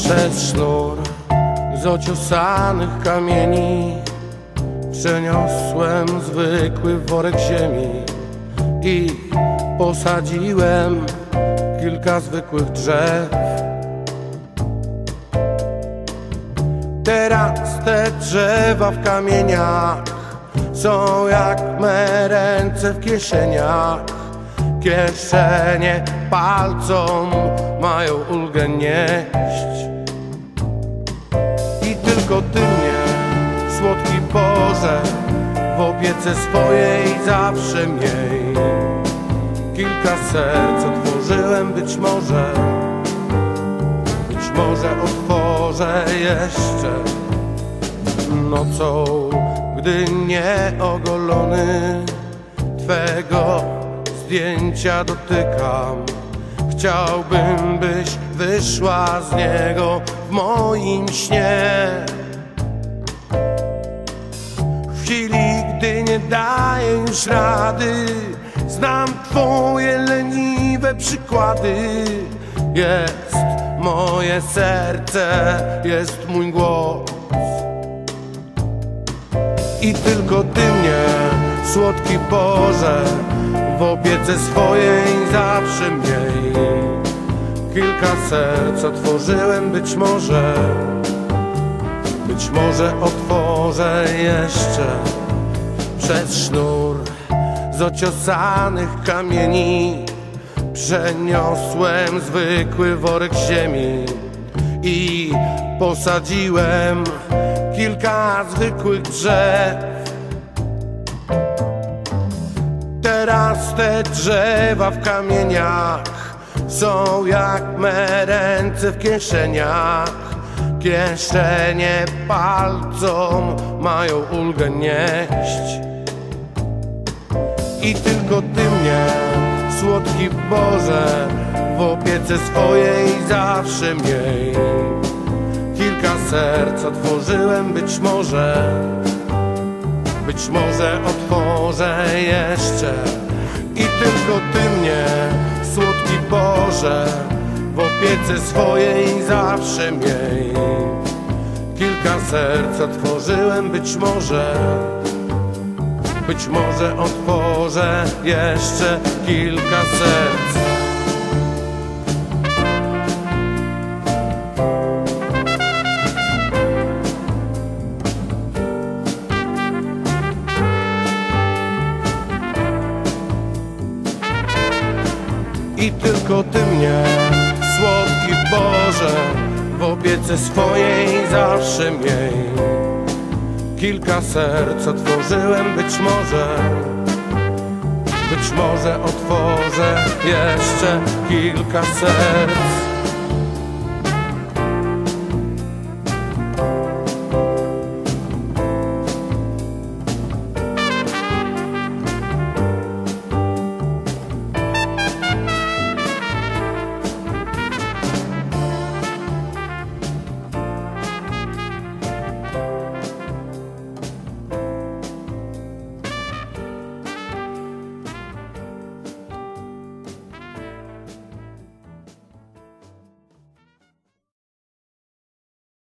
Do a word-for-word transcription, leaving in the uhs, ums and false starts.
Przez sznur z ociosanych kamieni przeniosłem zwykły worek ziemi i posadziłem kilka zwykłych drzew. Teraz te drzewa w kamieniach są jak me ręce w kieszeniach. Kieszenie palcom mają ulgę nieść. I tylko Ty mnie, słodki Boże, w opiece swojej zawsze miej. Kilka serc otworzyłem, być może, być może otworzę jeszcze nocą, gdy nieogolony Twego zdjęcia dotykam. Chciałbym, byś wyszła z niego w moim śnie. W chwili, gdy nie daję już rady, znam Twoje leniwe przykłady. Jest moje serce, jest mój głos. I tylko Ty mnie, słodki Boże, w opiece swojej zawsze miej. Kilka serc otworzyłem, być może, być może otworzę jeszcze. Przez sznur z ociosanych kamieni przeniosłem zwykły worek ziemi i posadziłem kilka zwykłych drzew. Teraz te drzewa w kamieniach są jak me ręce w kieszeniach. Kieszenie palcom mają ulgę nieść. I tylko Ty mnie, słodki Boże, w opiece swojej zawsze miej. Kilka serc otworzyłem, być może, być może otworzę jeszcze. I tylko Ty mnie, słodki Boże, w opiece swojej zawsze miej. Kilka serc otworzyłem, być może, być może otworzę jeszcze kilka serc. I tylko Ty mnie, słodki Boże, w opiece swojej zawsze miej. Kilka serc otworzyłem, być może, być może otworzę jeszcze kilka serc.